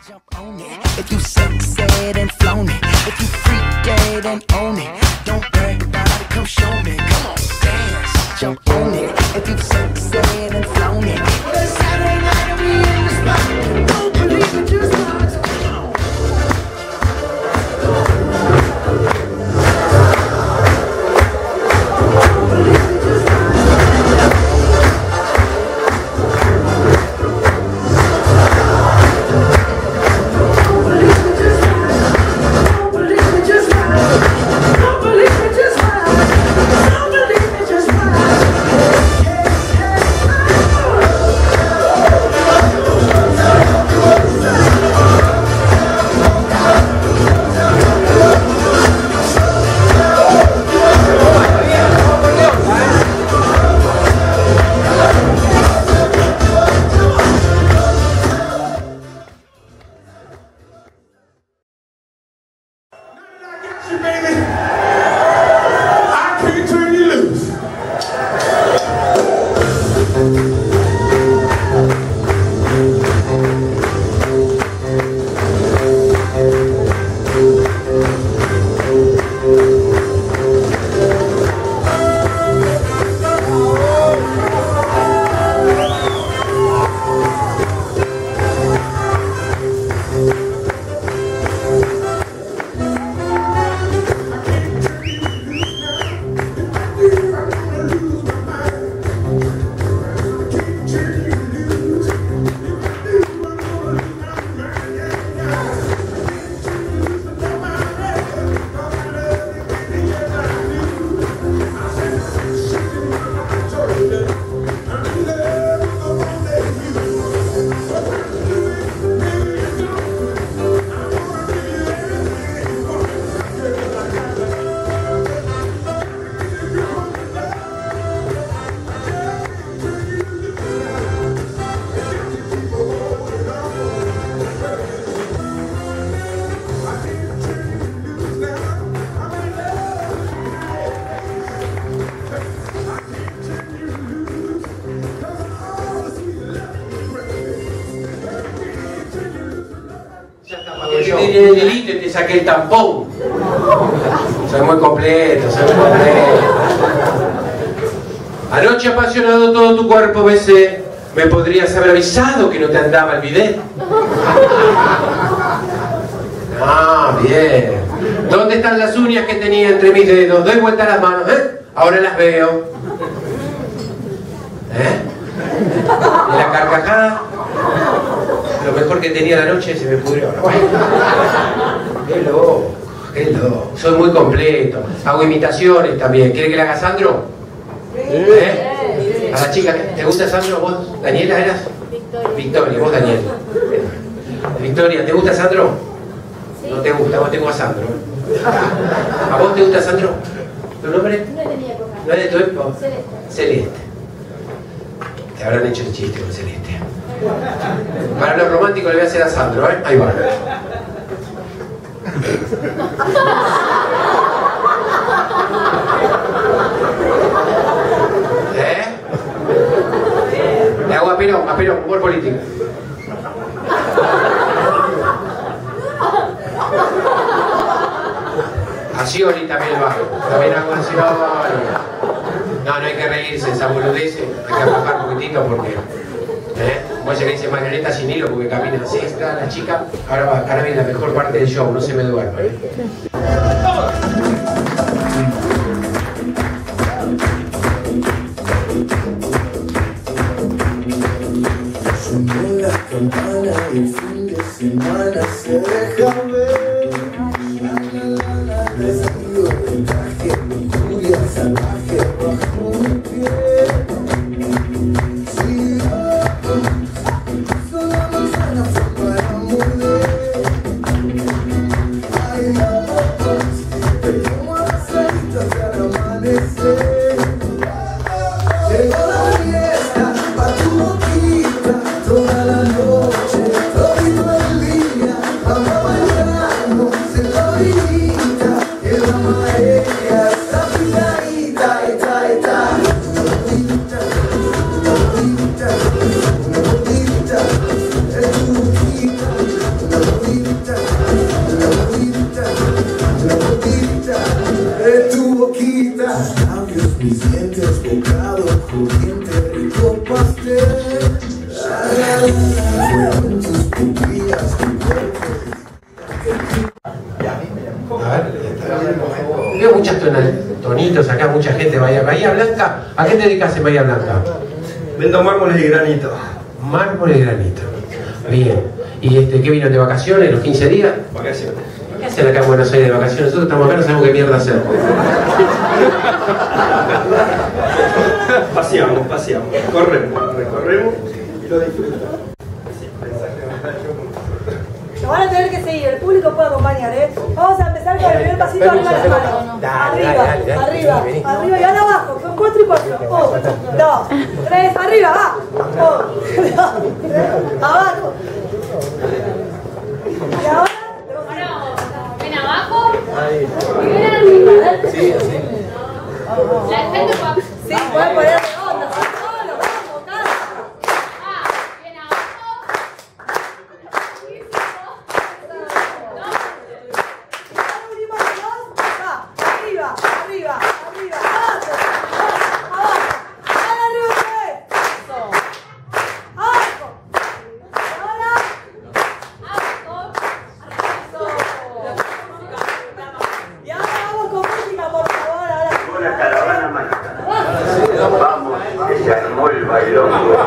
Jump on it. If you sexed and flown it, if you freak dead and own it, don't worry about it, come show me. Come on, dance, jump on it. If you sexed and flown it, well, it's Saturday night and we in the spot. Don't believe it, just watch. Come on. Te saqué el tampón. Soy muy completo, soy muy completo. Anoche apasionado todo tu cuerpo besé. Me podrías haber avisado que no te andaba el bidet. Ah, bien. ¿Dónde están las uñas que tenía entre mis dedos? Doy vuelta a las manos, ¿eh? Ahora las veo. ¿Eh? ¿Y la carcajada? Lo mejor que tenía la noche se me pudrió. Qué loco, qué loco. Soy muy completo. Hago imitaciones también. ¿Quiere que le haga Sandro? ¿Eh? A la chica, ¿te gusta Sandro? ¿Vos, Daniela, eras? Victoria, vos, Daniela. Victoria, ¿te gusta Sandro? No te gusta, vos tengo a Sandro. ¿A vos te gusta Sandro? ¿Tu nombre? No es de mi época. ¿No es de tu época? Celeste. Celeste. Te habrán hecho el chiste con Celeste. Para lo romántico le voy a hacer a Sandro, ¿eh? Ahí va. ¿Eh? Le hago a Perón, humor político. A Scioli también lo hago. También hago a Scioli. No, no hay que reírse, esa boludez. Hay que aflojar un poquitito porque... Como ella que dice marioneta sin hilo porque camina así, está la chica. Ahora viene la mejor parte del show, no se me duerma. Sonó la campana y el fin de semana se deja ver. Vestido de traje, lujuria salvaje bajo mi piel. A ver, veo muchos tonitos acá, mucha gente. Bahía Blanca. ¿A qué te dedicas en Bahía Blanca? Vendo mármoles y granito. Mármol y granito. Bien. ¿Y qué vino de vacaciones, los 15 días? Vacaciones. ¿Qué hacen acá en Buenos Aires de vacaciones? Nosotros estamos acá, no sabemos qué mierda hacer. Paseamos, recorremos y lo disfrutamos. Lo van a tener que seguir, el público puede acompañar, ¿eh? Vamos a empezar con el primer pasito arriba de la mano. Arriba y ahora abajo, con 4 y 4. 1, 2, 3, arriba, va. 1, 2, 3, abajo. Y ahora, ven abajo y ven arriba. Sí, así. La gente puede... sí, pueden poner redondas, solo, vamos, cada. Bien abajo. Última de dos, va, arriba, abajo, abajo, ahora arriba otra vez. Abajo. Y ahora, y ahora vamos con música, por favor, ahora sí. Una caravana mágica. Vamos, que se armó el bailongo.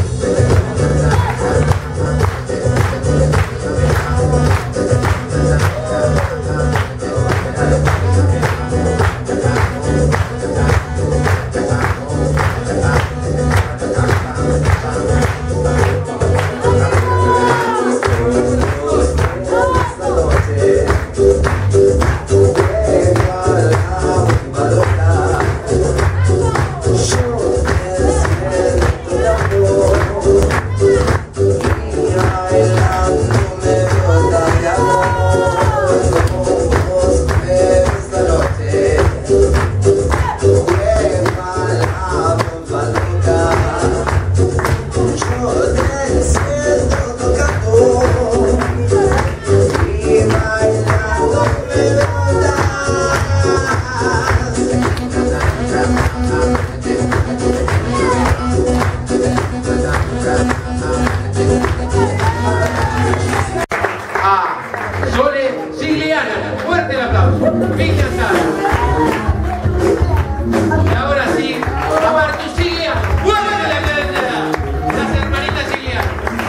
Sole Sigliana, fuerte el aplauso. Viña Sara. Y ahora sí, a Martu Sigliana, fuerte la cadena. Las hermanitas Sigliana.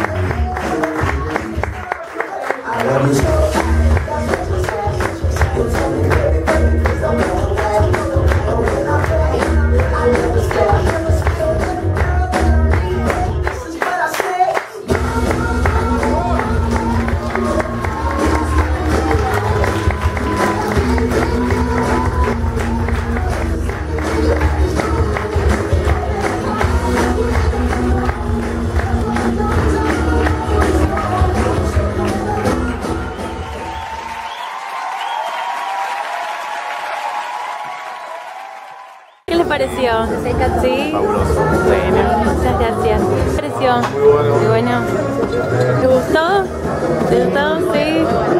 ¿Qué les pareció? ¿Sí? Bueno, muchas gracias. ¿Qué les pareció? Muy bueno. ¿Te gustó? ¿Te gustó? Sí.